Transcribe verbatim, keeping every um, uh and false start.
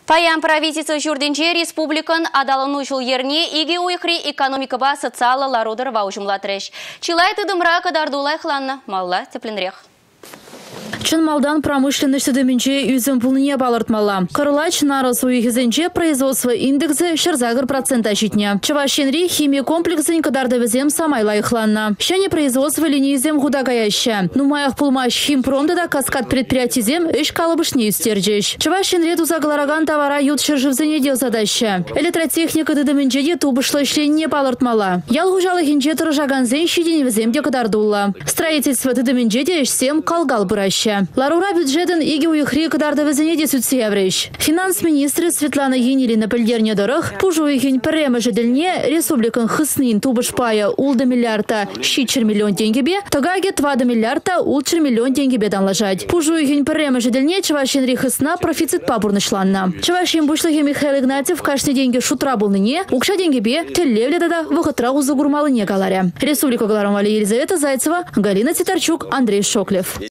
Паян правительство Журденче республикан адалыну жыл ерне иге уйхри экономика ба социалы ларудыр ваужымлатрыш. Чилай тыдымра кадардулай хланна, малла тепленрех. Чын малдан промышленность дыминче юзем пулныне балыртмала. Кырлач нарос уйхизенче производство индексы шерзагр процента щитня. Чавашенри химия комплексын кадардавезем самайла ихланна. Щане производство линейзем худагаяща. Нумаях пулмаш химпромда да каскад предприятий зем эш калабышне юстерджеш. Чавашенри тузагалараган товара ют шерживзене дел задаща. Электротехника дыминче де тубышло не балыртмала. Ялгужалы хинче тұржаганзен щиденевзем де кадардулла. Строительство дыминче де эшсем калгал бұраща. Ларура бюджетен иге уйхри кадардавезене де сүтсе явреш. Финанс-министры Светлана Енилина пельдерне дорог, пужу уйхин премы жедельне республикан хыснин тубышпая улда миллиарда щичер миллион тенгебе, тагаге твада миллиарда улчер миллион тенгебе данлажать. Пужу уйхин премы жедельне чавашин хысна профицит пабурнышланна. Чавашин бушлахе Михаил Игнатьев кашни деньги шутра булныне, укша денгебе теллевле дада выхотра узагурмалыне галаря. Республика Галарамвали Елизавета Зайцева, Галина Титарчук, Андрей Шоклев.